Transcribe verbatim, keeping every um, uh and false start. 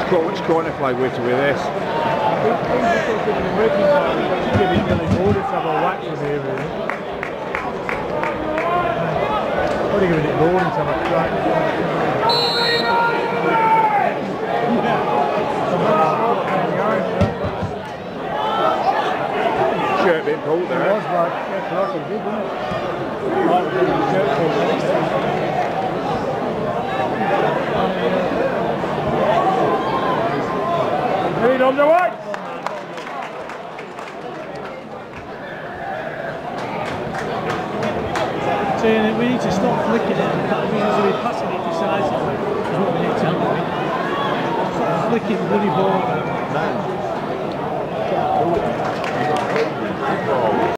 cor which corner flag with with this? Probably giving it more into my track. Shirt being pulled there. It was like, yeah, clock it did, wasn't it? Oh, it was the shirt pulled. Lead on the way! Saying we need to stop flicking it, that means we'll be passing it decisively, is what we need to do. Stop flicking the bloody ball.